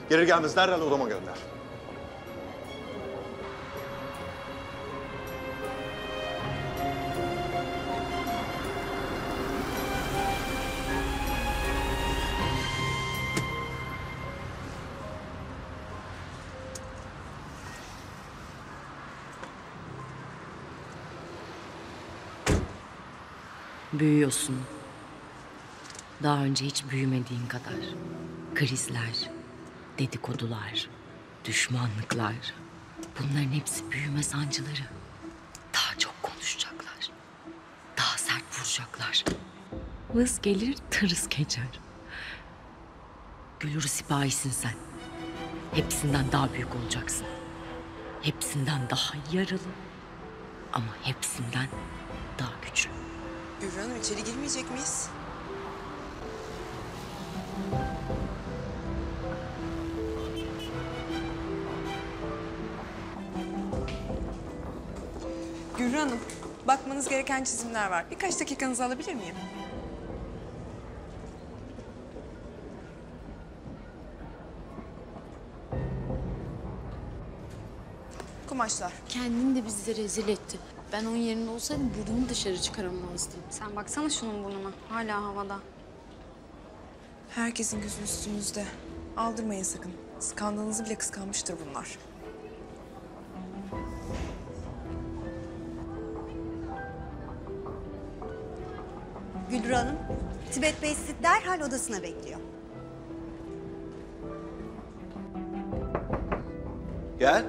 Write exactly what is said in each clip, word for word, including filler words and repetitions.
Gelir gelmez derhal odama gönder. Büyüyorsun. Daha önce hiç büyümediğin kadar. Krizler, dedikodular, düşmanlıklar. Bunların hepsi büyüme sancıları. Daha çok konuşacaklar. Daha sert vuracaklar. Vız gelir, tırıs geçer. Gülür sipahisin sen. Hepsinden daha büyük olacaksın. Hepsinden daha yaralı. Ama hepsinden daha güçlü. Gülru Hanım, içeri girmeyecek miyiz? Gülru Hanım, bakmanız gereken çizimler var. Birkaç dakikanızı alabilir miyim? Kumaşlar. Kendini de bizi rezil etti. Ben onun yerinde olsaydım burnumu dışarı çıkaramazdım. Sen baksana şunun burnuna. Hala havada. Herkesin gözü üstünüzde. Aldırmayın sakın. Skandalınızı bile kıskanmıştır bunlar. Gülru Hanım, Tibet Bey sizi derhal odasına bekliyor. Gel.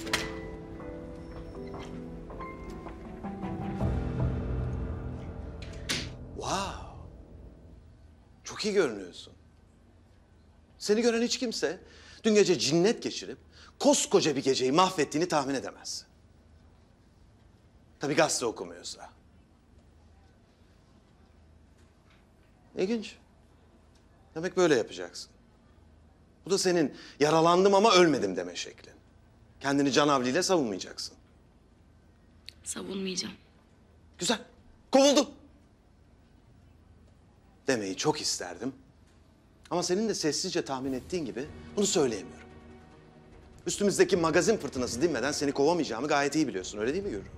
Wow. Çok iyi görünüyorsun. Seni gören hiç kimse dün gece cinnet geçirip koskoca bir geceyi mahvettiğini tahmin edemez. Tabii gazete okumuyorsa. İlginç. Demek böyle yapacaksın. Bu da senin yaralandım ama ölmedim deme şeklin. Kendini canavliyle savunmayacaksın. Savunmayacağım. Güzel. Kovuldum. Demeyi çok isterdim. Ama senin de sessizce tahmin ettiğin gibi bunu söyleyemiyorum. Üstümüzdeki magazin fırtınası dinmeden seni kovamayacağımı gayet iyi biliyorsun. Öyle değil mi Gürü?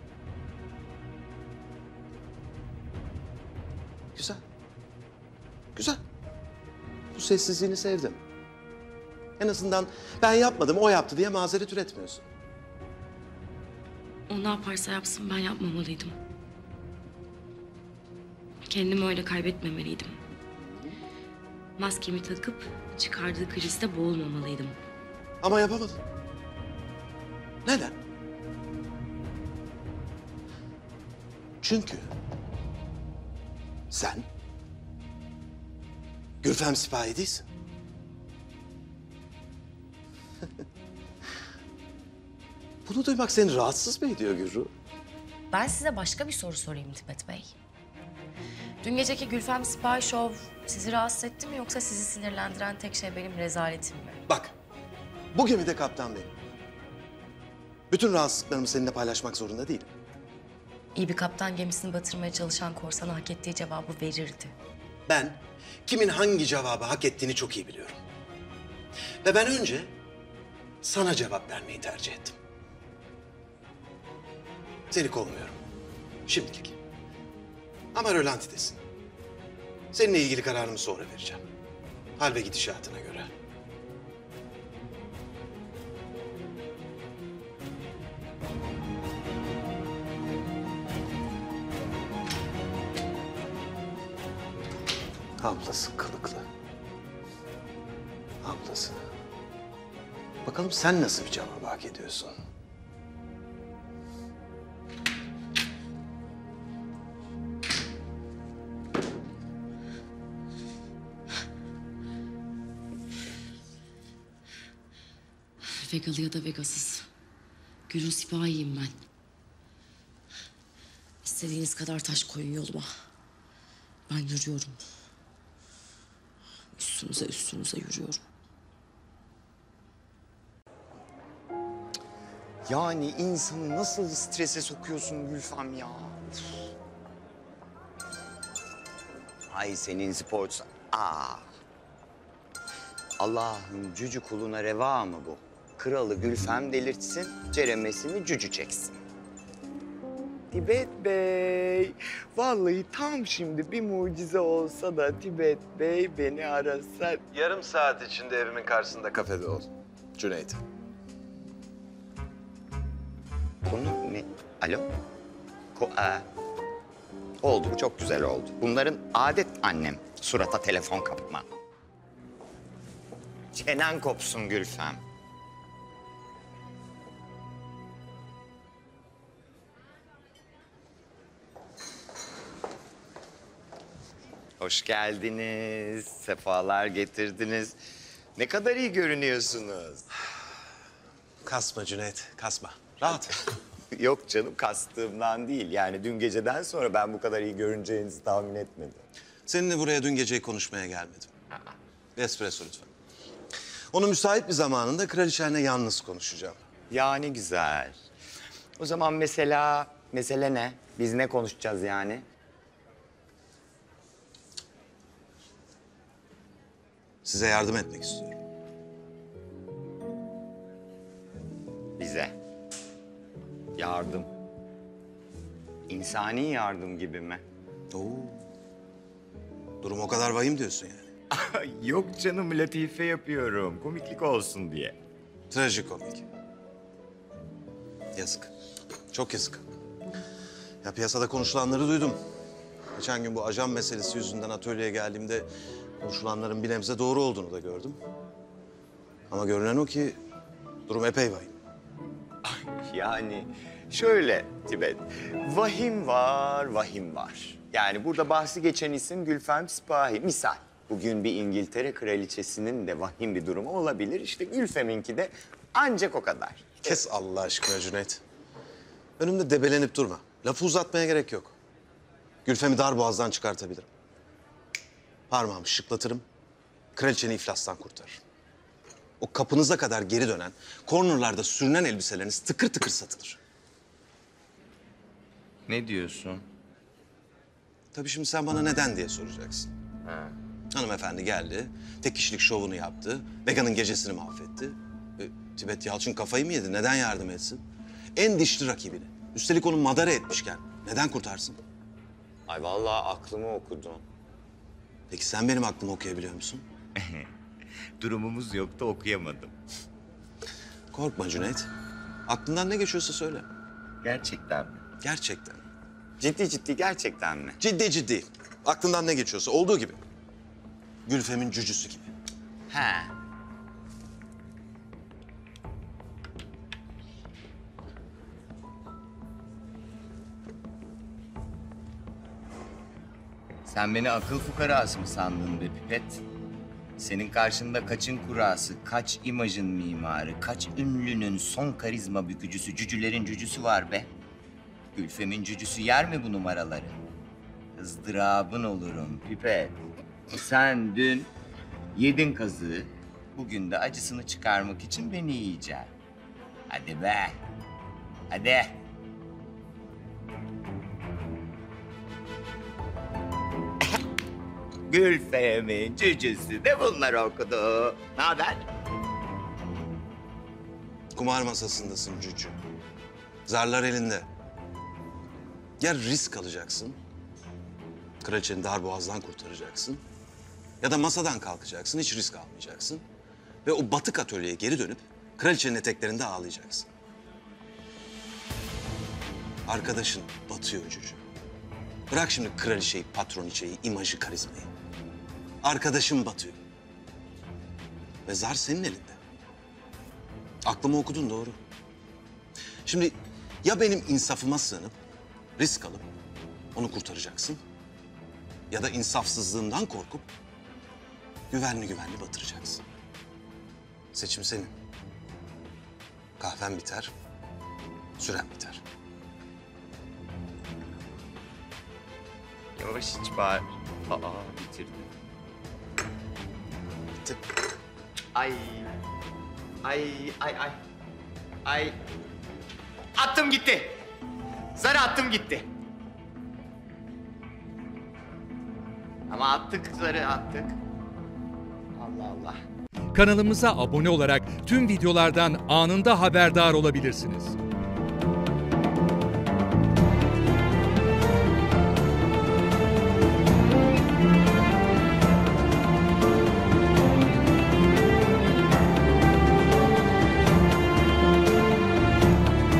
Güzel. Güzel. Bu sessizliğini sevdim. En azından ben yapmadım, o yaptı diye mazeret üretmiyorsun. O ne yaparsa yapsın ben yapmamalıydım. Kendimi öyle kaybetmemeliydim. Maskemi takıp çıkardığı krizde boğulmamalıydım. Ama yapamadın. Neden? Çünkü sen Gülfem Sipahi değilsin. Bunu duymak seni rahatsız mı ediyor Gürru? Ben size başka bir soru sorayım Tibet Bey. Dün geceki Gülfem Sipahi Şov sizi rahatsız etti mi yoksa sizi sinirlendiren tek şey benim rezaletim mi? Bak, bu gemide kaptan benim. Bütün rahatsızlıklarımı seninle paylaşmak zorunda değilim. İyi bir kaptan gemisini batırmaya çalışan korsana hak ettiği cevabı verirdi. Ben kimin hangi cevabı hak ettiğini çok iyi biliyorum. Ve ben önce sana cevap vermeyi tercih ettim. Seni kovmuyorum. Şimdilik. Ama rölantidesin. Seninle ilgili kararımı sonra vereceğim. Hal ve gidişatına göre. Ablası kılıklı. Ablası. Bakalım sen nasıl bir cevabı hak ediyorsun? Vegalı ya da vegasız. Gül'ün sipahiyim ben. İstediğiniz kadar taş koyun yoluma. Ben yürüyorum. Üstünüze üstünüze yürüyorum. Yani insanı nasıl strese sokuyorsun Gülfem ya? Ay senin spor... Aa. Allah'ın cücü kuluna reva mı bu? Kralı Gülfem delirtsin, ceremesini cücü çeksin. Tibet Bey, vallahi tam şimdi bir mucize olsa da Tibet Bey beni arasa... Yarım saat içinde evimin karşısında kafede ol. Cüneyt. Konu ne? Alo? Ko Aa. Oldu, bu çok güzel oldu. Bunların adet annem, surata telefon kapma. Çenen kopsun Gülfem. Hoş geldiniz, sefalar getirdiniz. Ne kadar iyi görünüyorsunuz. Kasma Cüneyt, kasma. Rahat. Yok canım, kastığımdan değil. Yani dün geceden sonra ben bu kadar iyi görüneceğinizi tahmin etmedim. Seninle buraya dün geceyi konuşmaya gelmedim. Espresso lütfen. Onu müsait bir zamanında kraliçenle yalnız konuşacağım. Yani güzel. O zaman mesela, mesele ne? Biz ne konuşacağız yani? Size yardım etmek istiyorum. Bize. Yardım. İnsani yardım gibi mi? Oo. Durum o kadar vahim diyorsun yani. Yok canım, latife yapıyorum. Komiklik olsun diye. Trajikomik. Yazık. Çok yazık. Ya piyasada konuşulanları duydum. Geçen gün bu ajan meselesi yüzünden atölyeye geldiğimde konuşulanların bir nebze doğru olduğunu da gördüm. Ama görünen o ki durum epey vahim. Yani şöyle Tibet, vahim var, vahim var. Yani burada bahsi geçen isim Gülfem Sipahi. Misal, bugün bir İngiltere kraliçesinin de vahim bir durumu olabilir. İşte Gülfem'inki de ancak o kadar. Kes Allah aşkına Cüneyt. Önümde debelenip durma. Lafı uzatmaya gerek yok. Gülfem'i darboğazdan çıkartabilirim. Parmağımı şıklatırım. Kraliçeni iflastan kurtarırım. O kapınıza kadar geri dönen, kornerlarda sürünen elbiseleriniz tıkır tıkır satılır. Ne diyorsun? Tabii şimdi sen bana neden diye soracaksın. Ha. Hanımefendi geldi, tek kişilik şovunu yaptı, Vega'nın gecesini mahvetti. E, Tibet Yalçın kafayı mı yedi, neden yardım etsin? En dişli rakibini, üstelik onu madara etmişken neden kurtarsın? Ay vallahi aklımı okudun. Peki sen benim aklımı okuyabiliyor musun? Durumumuz yoktu, okuyamadım. Korkma Cüneyt. Aklından ne geçiyorsa söyle. Gerçekten mi? Gerçekten. Ciddi ciddi gerçekten mi? Ciddi ciddi. Aklından ne geçiyorsa olduğu gibi. Gülfem'in cücüsü gibi. He. Sen beni akıl fukarası mı sandın be pipet? Senin karşında kaçın kurası, kaç imajın mimarı, kaç ünlünün son karizma bükücüsü, cücülerin cücüsü var be. Gülfem'in cücüsü yer mi bu numaraları? Izdırabın olurum pipet. Sen dün yedin kazığı, bugün de acısını çıkarmak için beni yiyeceksin. Hadi be, hadi. Gülfem'in cücüsü de bunları okudu. Ne haber? Kumar masasındasın cücü. Zarlar elinde. Ya risk alacaksın, kraliçeni darboğazdan kurtaracaksın. Ya da masadan kalkacaksın, hiç risk almayacaksın. Ve o batık atölyeye geri dönüp kraliçenin eteklerinde ağlayacaksın. Arkadaşın batıyor cücü. Bırak şimdi kraliçeyi, patroniçeyi, imajı, karizmayı. Arkadaşın batıyor. Ve zar senin elinde. Aklımı okudun doğru. Şimdi ya benim insafıma sığınıp risk alıp onu kurtaracaksın. Ya da insafsızlığından korkup güvenli güvenli batıracaksın. Seçim senin. Kahven biter, süren biter. Yavaş iç bari. Aa, bitirdim. Bitti. Ay. Ay, ay, ay. Ay. Attım gitti. Zarı attım gitti. Ama attık, zarı attık. Allah Allah. Kanalımıza abone olarak tüm videolardan anında haberdar olabilirsiniz.